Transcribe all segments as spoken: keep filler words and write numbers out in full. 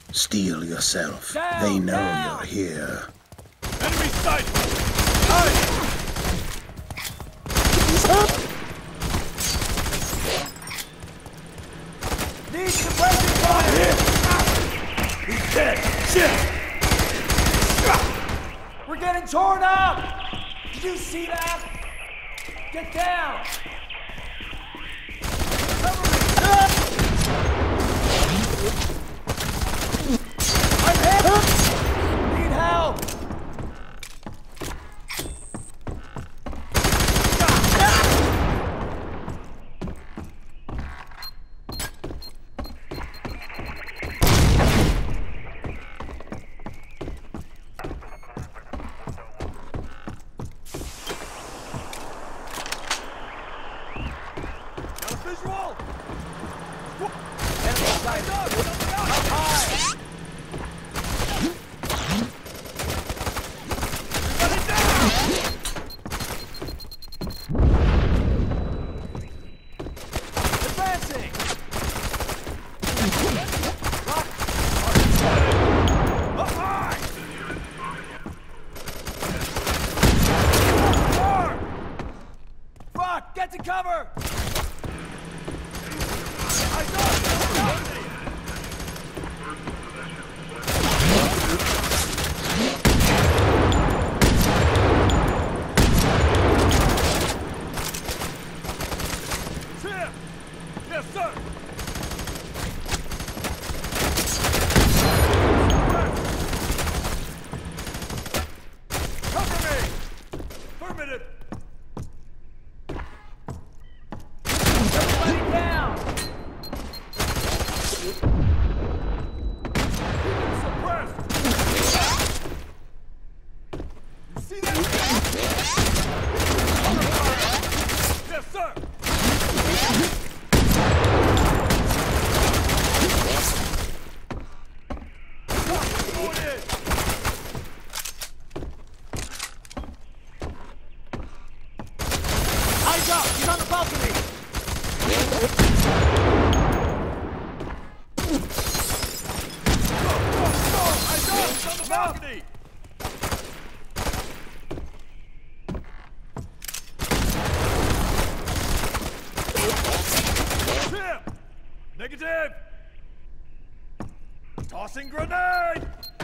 Steel yourself. Down, They know down. you're here. Enemy sight! Nice! Need suppressing fire! He's dead! Shit! We're getting torn up! Did you see that? Get down! Cover me! I'm hit! Need help! Visual! Enemy sighted! Up high! Everybody down! Advancing! Up high! Fuck! Get to cover! I got it! Tim! Yes, sir! Cover me! Affirmative! Everybody down! Suppressed! You see that? Yes, sir! Going in! Eyes up! He's on the balcony! Eyes up! It's on the balcony! Tim! Negative! Tossing grenade!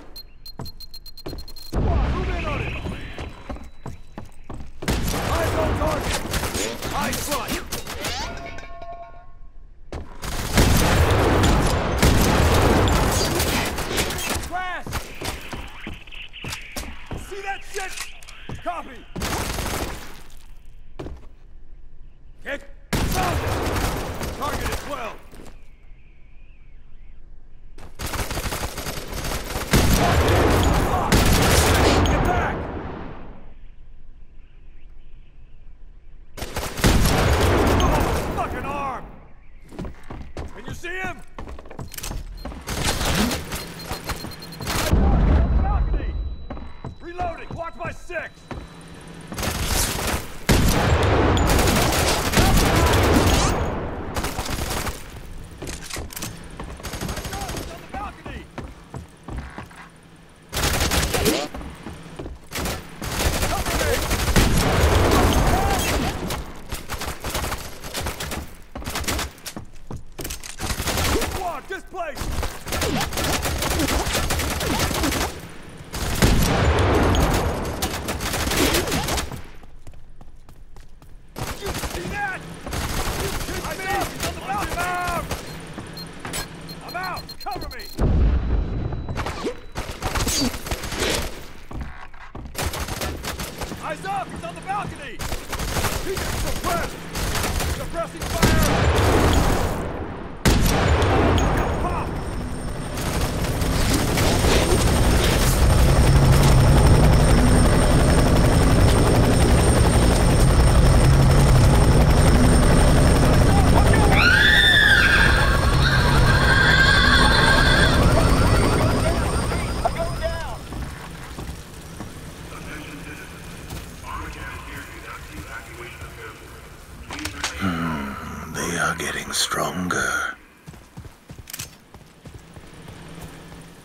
Come on, move in on it! Eyes on target! Eyes front! Crash! See that shit? Copy! Kick! Found it! Target is twelve! Get back! Oh, fucking arm! Can you see him? Balcony! Reloading! Watch my six! On the balcony! Cover me! Squad, displaced! You see that? I'm out! On the balcony! I'm out! I'm out! Cover me! Eyes up! He's on the balcony! He's suppressed! Suppressing fire! Pop! I'm going down! They are getting stronger.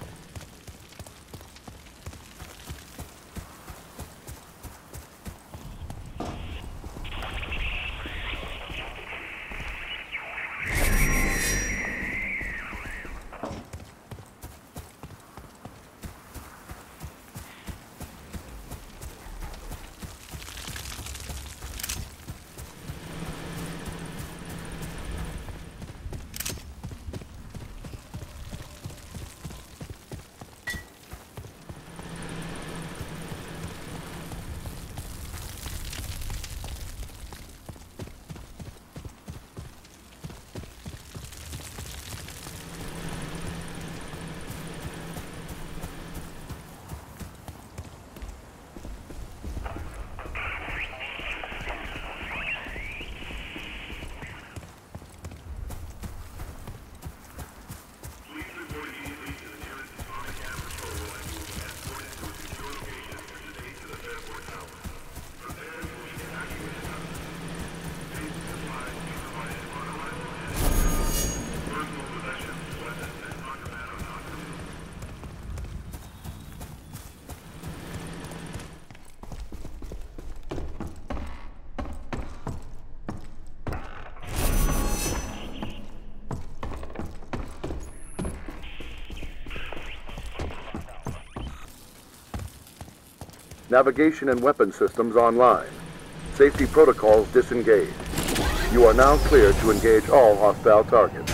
Navigation and weapon systems online. Safety protocols disengaged. You are now cleared to engage all hostile targets.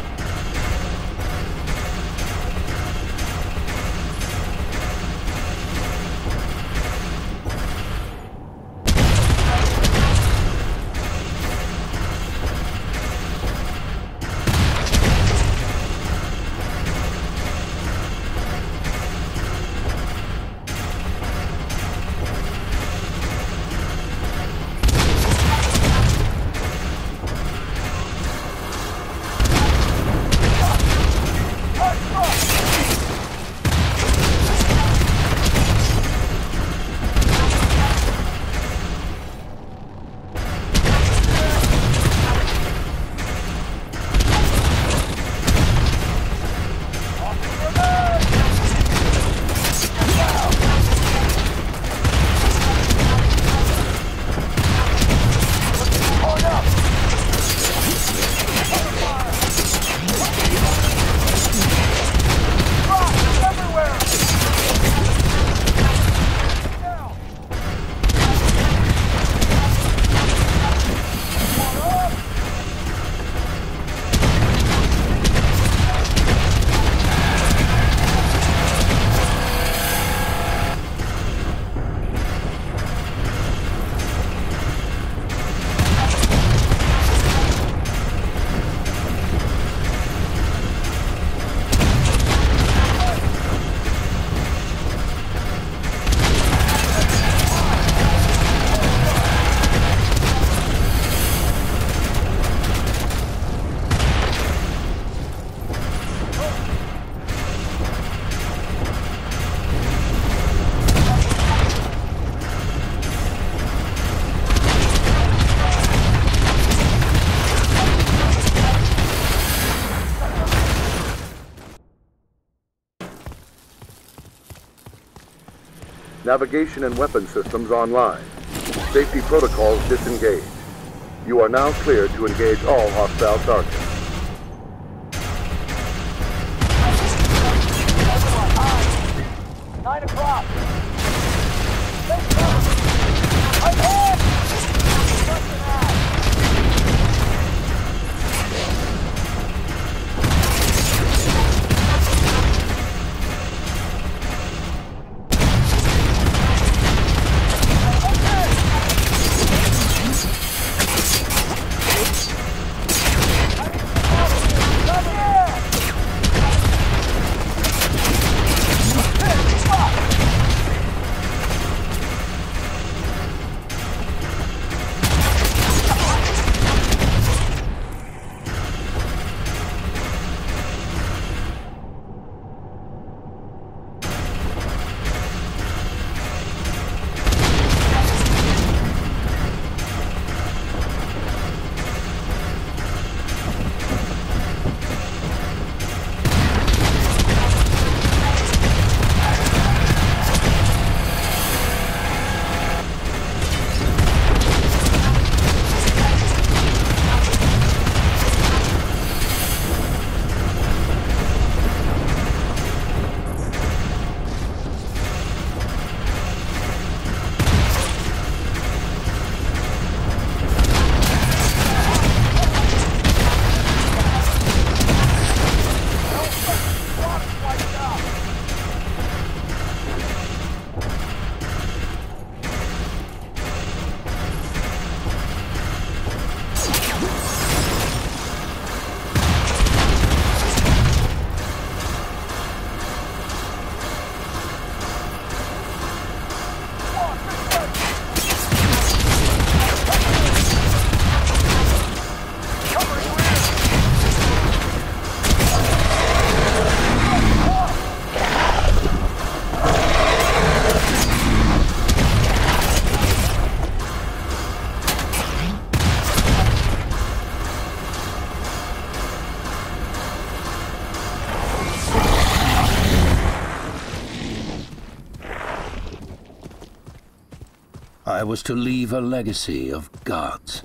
Navigation and weapon systems online. Safety protocols disengaged. You are now cleared to engage all hostile targets. Nine o'clock. Let's go. Ahead. Something out. I was to leave a legacy of gods.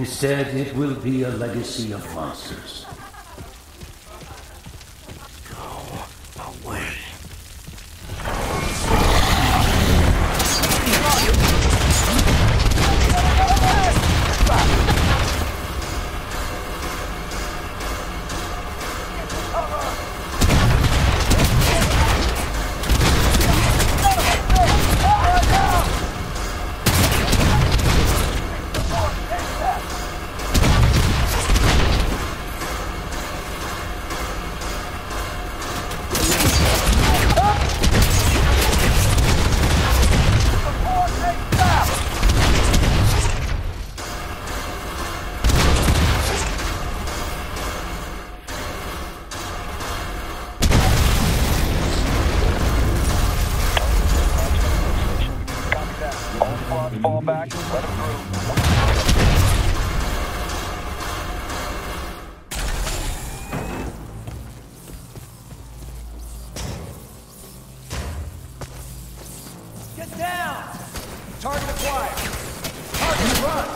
Instead, it will be a legacy of monsters. Fall back, let him through. Get down! Target acquired. Target run!